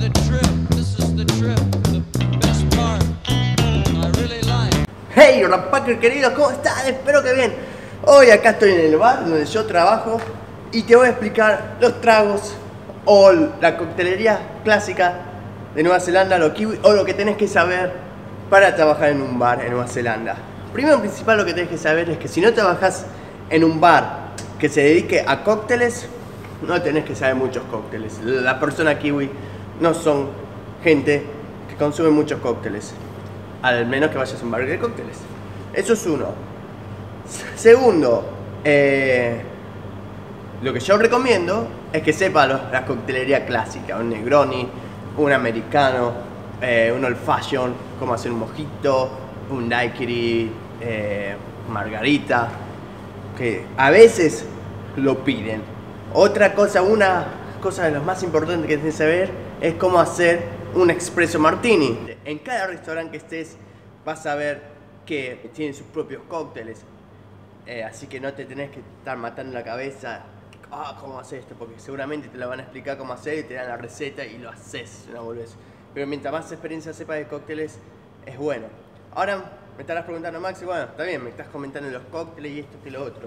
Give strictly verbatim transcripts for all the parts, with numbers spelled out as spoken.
the trip. This is the trip. The best part. I really like. Hey, Rampacker querido, ¿cómo estás? Espero que bien. Hoy acá estoy en el bar donde yo trabajo y te voy a explicar los tragos o la coctelería clásica de Nueva Zelanda, lo kiwi, o lo que tenés que saber para trabajar en un bar en Nueva Zelanda. Primero y principal, lo que tenés que saber es que si no trabajas en un bar que se dedique a cócteles, no tenés que saber muchos cócteles. La persona kiwi no son gente que consume muchos cócteles, al menos que vayas a un bar de cócteles. Eso es uno. Segundo, eh, lo que yo recomiendo es que sepa los, la coctelería clásica, un Negroni, un americano, eh, un old fashion, cómo hacer un mojito, un daiquiri, eh, margarita, que a veces lo piden. Otra cosa, una cosa de lo más importantes que tienes que saber es cómo hacer un espresso martini. En cada restaurante que estés vas a ver que tienen sus propios cócteles, eh, así que no te tenés que estar matando la cabeza. Ah, ¿cómo hacer esto? Porque seguramente te lo van a explicar cómo hacer y te dan la receta y lo haces una boludez. Pero mientras más experiencia sepas de cócteles, es bueno. Ahora me estarás preguntando, Maxi, bueno, está bien, me estás comentando los cócteles y esto que lo otro.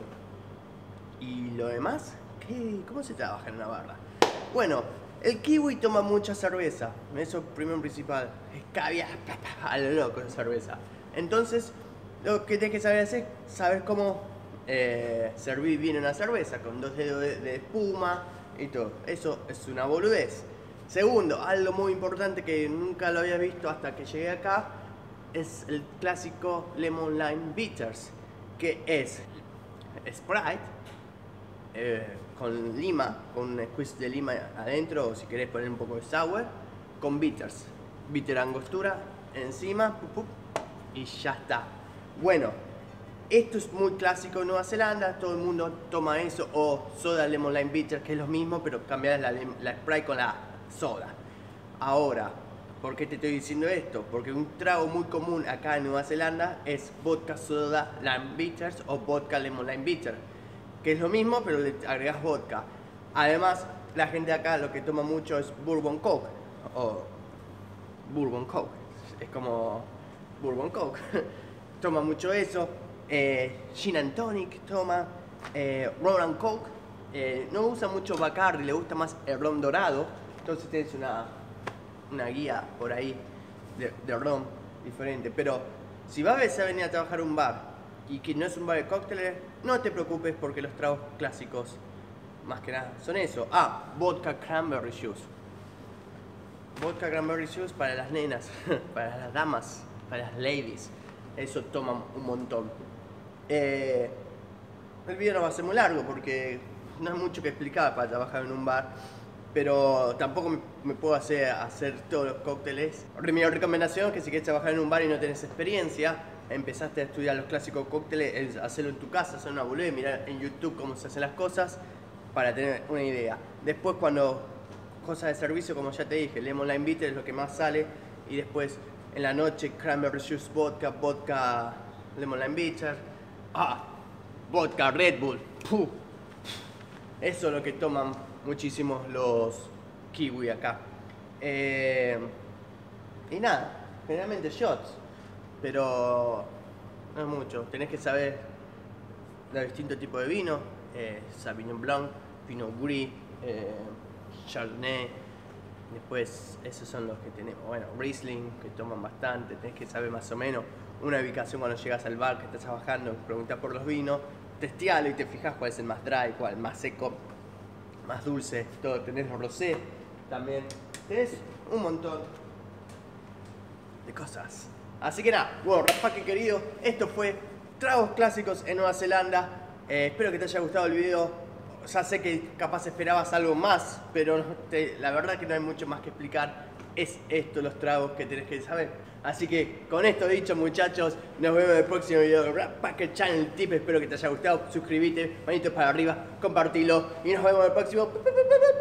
¿Y lo demás? ¿Qué? ¿Cómo se trabaja en una barra? Bueno, el kiwi toma mucha cerveza. Eso primero y principal. Escabia a lo loco de cerveza. Entonces, lo que tienes que saber hacer es saber cómo Eh, servir bien una cerveza con dos dedos de, de espuma y todo. Eso es una boludez. Segundo, algo muy importante que nunca lo había visto hasta que llegué acá, es el clásico Lemon Lime Bitters, que es Sprite eh, con lima, con un squeeze de lima adentro, o si querés poner un poco de sour, con bitters, bitter angostura encima, pup, pup, y ya está. Bueno, esto es muy clásico en Nueva Zelanda, todo el mundo toma eso, o soda lemon lime bitter, que es lo mismo, pero cambiar la, la Sprite con la soda. Ahora, ¿por qué te estoy diciendo esto? Porque un trago muy común acá en Nueva Zelanda es vodka soda lime bitters o vodka lemon lime bitter, que es lo mismo, pero le agregas vodka. Además, la gente acá lo que toma mucho es bourbon coke, o bourbon coke, es como bourbon coke. Toma mucho eso. Eh, Gin and Tonic toma, eh, Rum and Coke, eh, no usa mucho Bacardi, le gusta más el ron dorado, entonces tienes una, una guía por ahí de, de ron diferente. Pero si vas a venir a trabajar a un bar y que no es un bar de cócteles, no te preocupes porque los tragos clásicos, más que nada, son eso. Ah, vodka cranberry juice. Vodka cranberry juice para las nenas, para las damas, para las ladies. Eso toman un montón. Eh, el video no va a ser muy largo porque no hay mucho que explicar para trabajar en un bar, pero tampoco me, me puedo hacer, hacer todos los cócteles. Mi recomendación es que si quieres trabajar en un bar y no tenés experiencia, empezaste a estudiar los clásicos cócteles, es hacerlo en tu casa, hacer una boludez, mirar en YouTube cómo se hacen las cosas para tener una idea. Después, cuando cosas de servicio, como ya te dije, lemon lime bitter es lo que más sale, y después en la noche cranberry juice vodka, vodka lemon lime bitter. Ah, vodka Red Bull. Puh. Eso es lo que toman muchísimos los kiwi acá. Eh, y nada, generalmente shots, pero no es mucho. Tenés que saber los distintos tipos de vino, eh, Sauvignon Blanc, Pinot Gris, eh, Chardonnay. Después esos son los que tenemos. Bueno, Riesling, que toman bastante. Tenés que saber más o menos una ubicación cuando llegas al bar que estás trabajando, preguntás por los vinos, testealo y te fijas cuál es el más dry, cuál más seco, más dulce, todo. Tenés los rosé también, tenés un montón de cosas. Así que nada, bueno, Rampacker querido, esto fue tragos clásicos en Nueva Zelanda. Eh, espero que te haya gustado el video. Ya sé que capaz esperabas algo más, pero te, la verdad que no hay mucho más que explicar. Es esto los tragos que tenés que saber. Así que con esto dicho, muchachos, nos vemos en el próximo video de Rampacker Channel Tip. Espero que te haya gustado. Suscríbete, manitos para arriba, compartilo y nos vemos en el próximo.